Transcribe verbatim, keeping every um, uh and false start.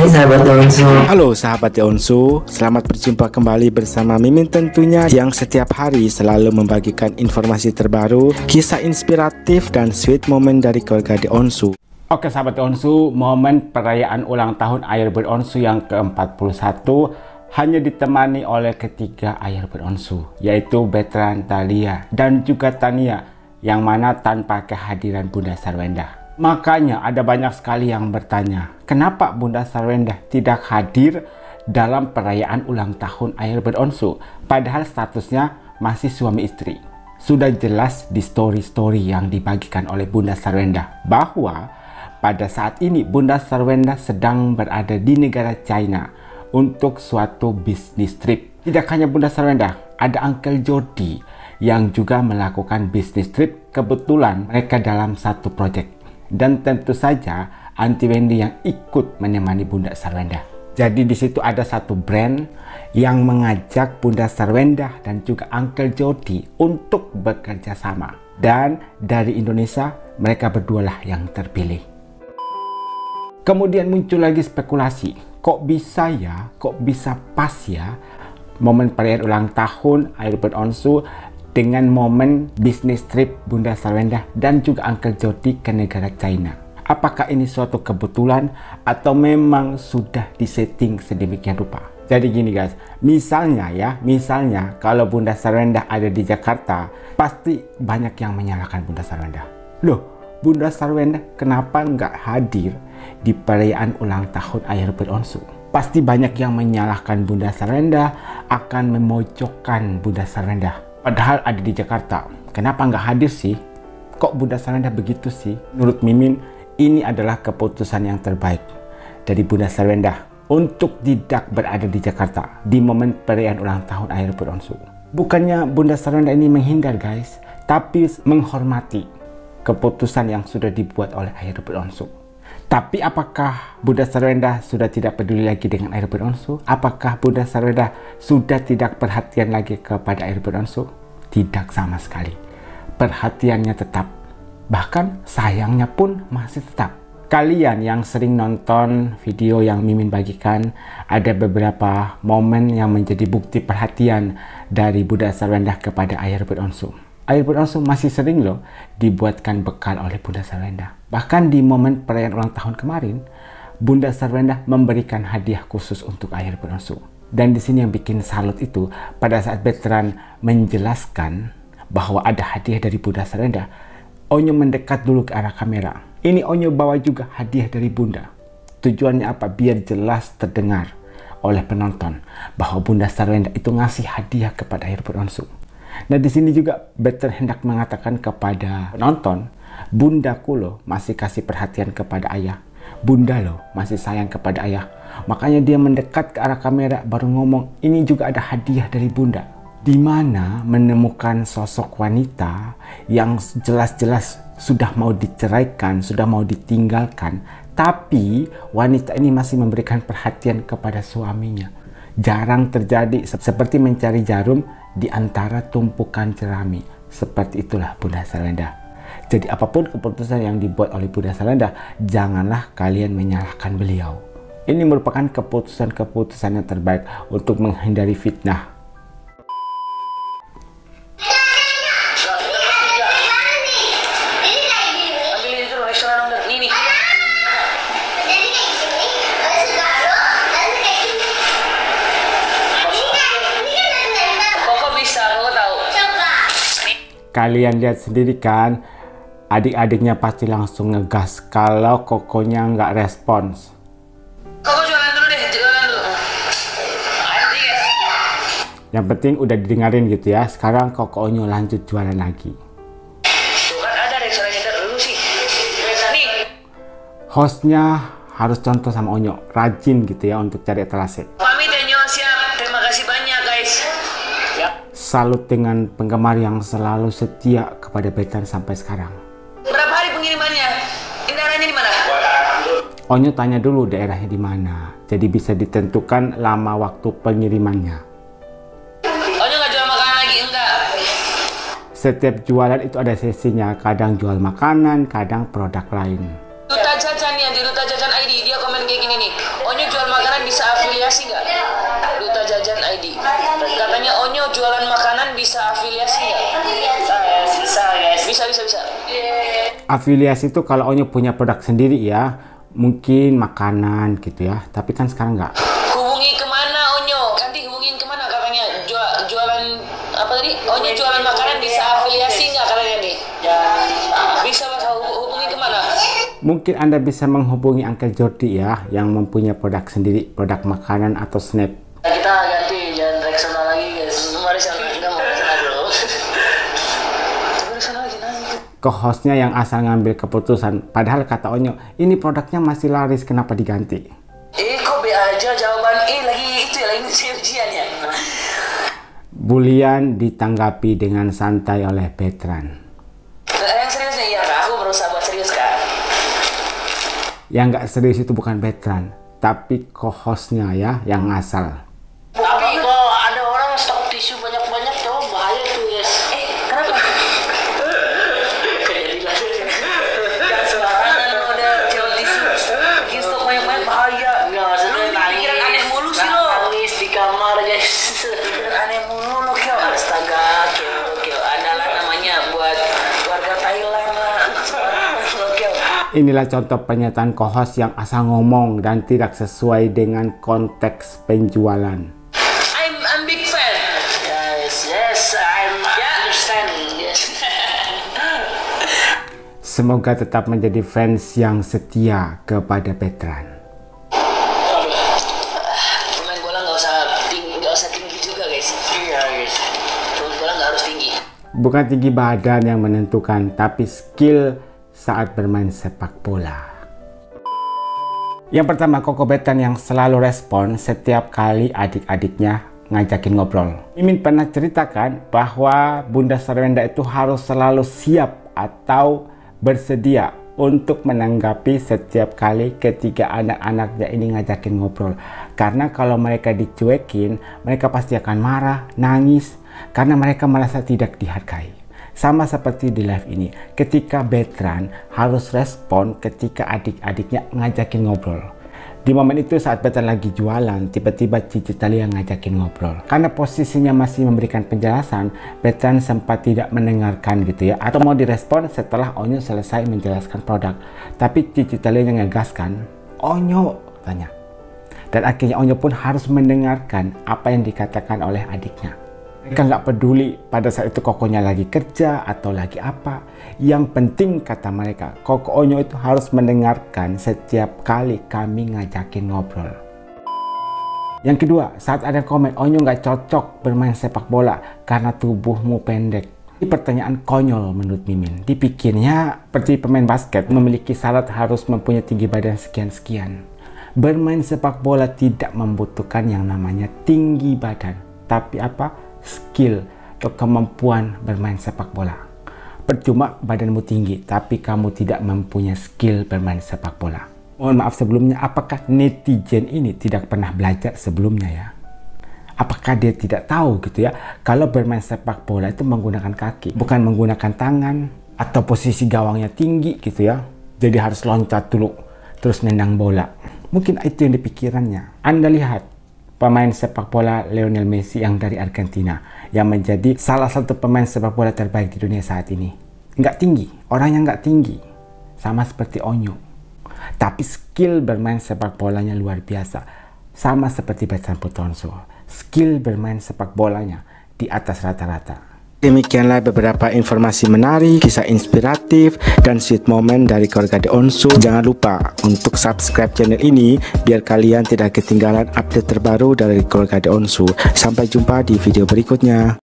Hai sahabat Onsu. Halo sahabat Onsu, selamat berjumpa kembali bersama Mimin tentunya yang setiap hari selalu membagikan informasi terbaru, kisah inspiratif dan sweet moment dari keluarga di Onsu. Oke sahabat Onsu, momen perayaan ulang tahun Airbird Onsu yang ke empat puluh satu hanya ditemani oleh ketiga Airbird Onsu, yaitu Bertrand, Thalia dan juga Tania, yang mana tanpa kehadiran Bunda Sarwenda. Makanya ada banyak sekali yang bertanya, kenapa Bunda Sarwenda tidak hadir dalam perayaan ulang tahun Airbird Onsu, padahal statusnya masih suami istri. Sudah jelas di story-story yang dibagikan oleh Bunda Sarwenda bahwa pada saat ini Bunda Sarwenda sedang berada di negara China untuk suatu bisnis trip. Tidak hanya Bunda Sarwenda, ada Uncle Jody yang juga melakukan bisnis trip. Kebetulan mereka dalam satu proyek. Dan tentu saja Aunty Wendy yang ikut menemani Bunda Sarwenda. Jadi di situ ada satu brand yang mengajak Bunda Sarwenda dan juga Uncle Jody untuk bekerja sama. Dan dari Indonesia mereka berdua lah yang terpilih. Kemudian muncul lagi spekulasi, kok bisa ya, kok bisa pas ya momen perayaan ulang tahun Airbird Onsu dengan momen bisnis trip Bunda Sarwenda dan juga Uncle Jody ke negara China. Apakah ini suatu kebetulan atau memang sudah disetting sedemikian rupa? Jadi gini guys, misalnya ya, misalnya kalau Bunda Sarwenda ada di Jakarta, pasti banyak yang menyalahkan Bunda Sarwenda. Loh, Bunda Sarwenda kenapa nggak hadir di perayaan ulang tahun Airbird Onsu? Pasti banyak yang menyalahkan Bunda Sarwenda, akan memojokkan Bunda Sarwenda. Padahal ada di Jakarta, kenapa nggak hadir sih? Kok Bunda Sarwenda begitu sih? Menurut Mimin, ini adalah keputusan yang terbaik dari Bunda Sarwenda untuk tidak berada di Jakarta di momen perayaan ulang tahun Airbird Onsu. Bukannya Bunda Sarwenda ini menghindar guys, tapi menghormati keputusan yang sudah dibuat oleh Airbird Onsu. Tapi apakah Bunda Sarwenda sudah tidak peduli lagi dengan Airbird Onsu? Apakah Bunda Sarwenda sudah tidak perhatian lagi kepada Airbird Onsu? Tidak sama sekali. Perhatiannya tetap. Bahkan sayangnya pun masih tetap. Kalian yang sering nonton video yang Mimin bagikan, ada beberapa momen yang menjadi bukti perhatian dari Bunda Sarwenda kepada Airbird Onsu. Airbird Onsu masih sering loh dibuatkan bekal oleh Bunda Sarwenda. Bahkan di momen perayaan ulang tahun kemarin, Bunda Sarwenda memberikan hadiah khusus untuk Airbird Onsu. Dan di sini yang bikin salut itu, pada saat Bertrand menjelaskan bahwa ada hadiah dari Bunda Sarwenda, Onyo mendekat dulu ke arah kamera. Ini Onyo bawa juga hadiah dari Bunda. Tujuannya apa? Biar jelas terdengar oleh penonton bahwa Bunda Sarwenda itu ngasih hadiah kepada Airbird Onsu. Nah di sini juga Bertrand hendak mengatakan kepada penonton, bundaku loh masih kasih perhatian kepada ayah, bunda loh masih sayang kepada ayah. Makanya dia mendekat ke arah kamera baru ngomong, ini juga ada hadiah dari bunda. Di mana menemukan sosok wanita yang jelas-jelas sudah mau diceraikan, sudah mau ditinggalkan, tapi wanita ini masih memberikan perhatian kepada suaminya. Jarang terjadi, seperti mencari jarum di antara tumpukan jerami. Seperti itulah Bunda Sarwenda. Jadi apapun keputusan yang dibuat oleh Bunda Sarwenda, janganlah kalian menyalahkan beliau. Ini merupakan keputusan-keputusan yang terbaik untuk menghindari fitnah. Kalian lihat sendiri kan, adik-adiknya pasti langsung ngegas kalau kokonya nggak respons. Koko jualan dulu deh, jualan dulu. Yang penting udah didengarin gitu ya. Sekarang Koko Onyo lanjut jualan lagi. Tuh kan ada deh suara nyender dulu sih. Nih. Hostnya harus contoh sama Onyo, rajin gitu ya untuk cari etalase. Pamit ya Nyo, siap. Terima kasih banyak guys. Salut dengan penggemar yang selalu setia kepada Bertrand sampai sekarang. Berapa hari pengirimannya? Ini daerahnya di mana? Onyo tanya dulu daerahnya di mana, jadi bisa ditentukan lama waktu pengirimannya. Onyo nggak jual makanan lagi, enggak? Setiap jualan itu ada sesinya, kadang jual makanan, kadang produk lain. Duta Jajan ya, di Duta Jajan I D, dia komen kayak gini nih. gini, Onyo jual makanan bisa afiliasi nggak? Duta Jajan I D. Katanya Onyo jualan makanan bisa afiliasi nggak? Bisa, bisa, guys. Bisa, bisa, bisa. Afiliasi itu kalau Onyo punya produk sendiri ya, mungkin makanan gitu ya. Tapi kan sekarang nggak. Hubungi kemana Onyo? Nanti hubungin kemana katanya? Jual, jualan apa tadi? Onyo jualan makanan bisa afiliasi nggak katanya nih? Ya, bisa mas. Hubungi kemana? Mungkin Anda bisa menghubungi Uncle Jordi ya, yang mempunyai produk sendiri, produk makanan atau snack. Kita ganti, jangan Rexona lagi guys. Mari sana, kita mau Rexona dulu. Coba Rexona lagi nanti. Co-hostnya yang asal ngambil keputusan, padahal kata Onyo, ini produknya masih laris, kenapa diganti? Eh kok B aja jawaban E lagi itu ya, lagi ujian ya. Bulian ditanggapi dengan santai oleh Bertrand. Yang serius nih, ya kak, aku berusaha buat serius kak. Yang nggak serius itu bukan Bertrand, tapi co-hostnya ya, yang asal. Tapi kalau ada orang stok tisu banyak-banyak, coba bahaya tuh guys. Eh, kenapa? Kejadian kan sembarangan udah jual tisu, bikin stok banyak-banyak bahaya. Nggak, maksudnya pikiran aneh mulu sih lo. Nangis di kamar guys. Aneh mulu lo kyo. Astaga, kyo, kyo. Adalah namanya buat warga Thailand lah. Inilah contoh pernyataan co-host yang asal ngomong dan tidak sesuai dengan konteks penjualan. I'm I'm big fan. Yes, yes, I'm yeah. understand. Yes. Semoga tetap menjadi fans yang setia kepada Bertrand. Pemain bola nggak usah tinggi, nggak usah tinggi juga guys. Iya guys. Pemain bola nggak harus tinggi. Bukan tinggi badan yang menentukan, tapi skill saat bermain sepak bola. Yang pertama, Koko Bertrand yang selalu respon setiap kali adik-adiknya ngajakin ngobrol. Mimin pernah ceritakan bahwa Bunda Sarwenda itu harus selalu siap atau bersedia untuk menanggapi setiap kali ketika anak-anaknya ini ngajakin ngobrol. Karena kalau mereka dicuekin, mereka pasti akan marah, nangis, karena mereka merasa tidak dihargai. Sama seperti di live ini, ketika Bertrand harus respon ketika adik-adiknya ngajakin ngobrol. Di momen itu saat Bertrand lagi jualan, tiba-tiba Cici Thalia ngajakin ngobrol. Karena posisinya masih memberikan penjelasan, Bertrand sempat tidak mendengarkan gitu ya, atau mau direspon setelah Onyo selesai menjelaskan produk. Tapi Cici Thalia yang ngegaskan, Onyo, tanya. Dan akhirnya Onyo pun harus mendengarkan apa yang dikatakan oleh adiknya. Mereka nggak peduli pada saat itu Kokonya lagi kerja atau lagi apa. Yang penting kata mereka, Koko Onyo itu harus mendengarkan setiap kali kami ngajakin ngobrol. Yang kedua, saat ada komen Onyo nggak cocok bermain sepak bola karena tubuhmu pendek. Ini pertanyaan konyol menurut Mimin. Dipikirnya seperti pemain basket memiliki syarat harus mempunyai tinggi badan sekian-sekian. Bermain sepak bola tidak membutuhkan yang namanya tinggi badan. Tapi apa? Skill atau kemampuan bermain sepak bola. Percuma badanmu tinggi tapi kamu tidak mempunyai skill bermain sepak bola. Mohon maaf sebelumnya, apakah netizen ini tidak pernah belajar sebelumnya ya? Apakah dia tidak tahu gitu ya, kalau bermain sepak bola itu menggunakan kaki, bukan menggunakan tangan, atau posisi gawangnya tinggi gitu ya, jadi harus loncat dulu terus nendang bola. Mungkin itu yang dipikirannya. Anda lihat pemain sepak bola Lionel Messi yang dari Argentina, yang menjadi salah satu pemain sepak bola terbaik di dunia saat ini. Nggak tinggi, orangnya nggak tinggi, sama seperti Onyo. Tapi skill bermain sepak bolanya luar biasa, sama seperti Bertrand Putonso. Skill bermain sepak bolanya di atas rata-rata. Demikianlah beberapa informasi menarik, kisah inspiratif, dan sweet moment dari keluarga The Onsu. Jangan lupa untuk subscribe channel ini biar kalian tidak ketinggalan update terbaru dari keluarga The Onsu. Sampai jumpa di video berikutnya.